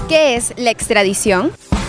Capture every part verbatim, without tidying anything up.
¿Qué es la extradición?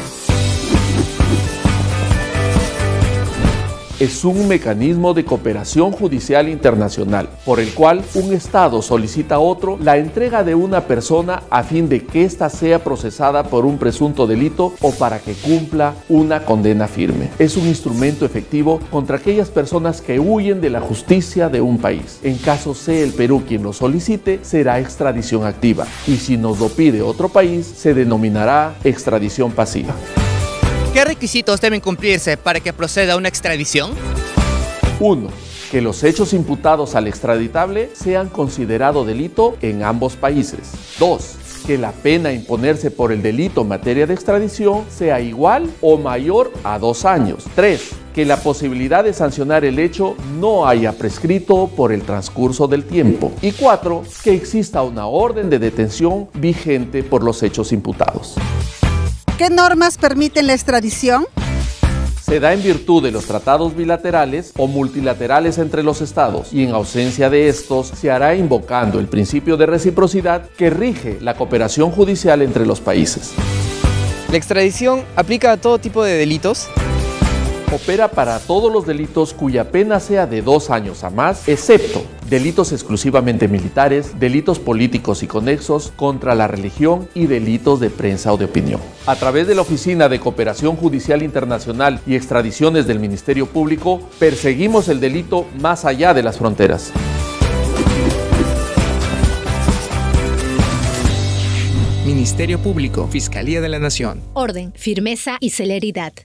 Es un mecanismo de cooperación judicial internacional por el cual un Estado solicita a otro la entrega de una persona a fin de que ésta sea procesada por un presunto delito o para que cumpla una condena firme. Es un instrumento efectivo contra aquellas personas que huyen de la justicia de un país. En caso sea el Perú quien lo solicite, será extradición activa, y si nos lo pide otro país, se denominará extradición pasiva. ¿Qué requisitos deben cumplirse para que proceda una extradición? uno. Que los hechos imputados al extraditable sean considerados delito en ambos países. dos. Que la pena a imponerse por el delito en materia de extradición sea igual o mayor a dos años. tres. Que la posibilidad de sancionar el hecho no haya prescrito por el transcurso del tiempo. Y cuatro. Que exista una orden de detención vigente por los hechos imputados. ¿Qué normas permiten la extradición? Se da en virtud de los tratados bilaterales o multilaterales entre los estados, y en ausencia de estos se hará invocando el principio de reciprocidad que rige la cooperación judicial entre los países. ¿La extradición aplica a todo tipo de delitos? Opera para todos los delitos cuya pena sea de dos años a más, excepto delitos exclusivamente militares, delitos políticos y conexos contra la religión y delitos de prensa o de opinión. A través de la Oficina de Cooperación Judicial Internacional y Extradiciones del Ministerio Público, perseguimos el delito más allá de las fronteras. Ministerio Público, Fiscalía de la Nación. Orden, firmeza y celeridad.